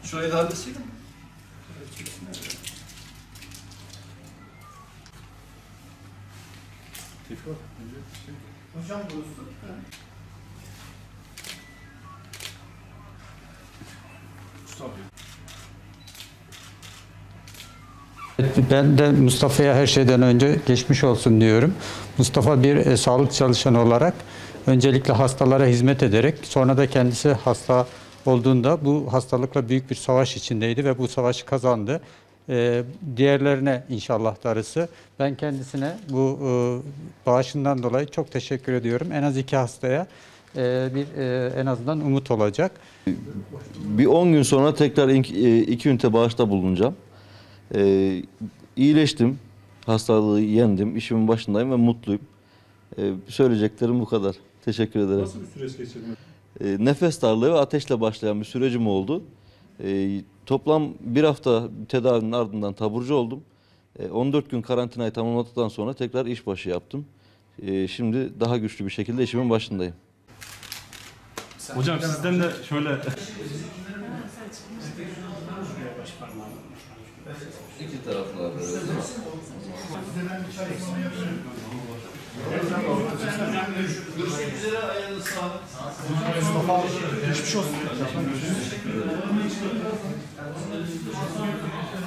Şurayı da halletseydin. Hocam burası. Ben de Mustafa'ya her şeyden önce geçmiş olsun diyorum. Mustafa bir sağlık çalışanı olarak öncelikle hastalara hizmet ederek sonra da kendisi hasta olduğunda bu hastalıkla büyük bir savaş içindeydi ve bu savaşı kazandı. Diğerlerine inşallah darısı. Ben kendisine bu bağışından dolayı çok teşekkür ediyorum. En az 2 hastaya en azından umut olacak. Bir 10 gün sonra tekrar 2 ünite bağışta bulunacağım. İyileştim, hastalığı yendim, işimin başındayım ve mutluyum. Söyleyeceklerim bu kadar. Teşekkür ederim. Nasıl bir süreç geçirdin? Nefes darlığı ve ateşle başlayan bir sürecim oldu. Toplam 1 hafta tedavinin ardından taburcu oldum. 14 gün karantinayı tamamladıktan sonra tekrar işbaşı yaptım. Şimdi daha güçlü bir şekilde işimin başındayım. Hocam sizden de şöyle... İki taraflı Görüşmek üzere, ayağınız sağlık. Mustafa geçmiş olsun.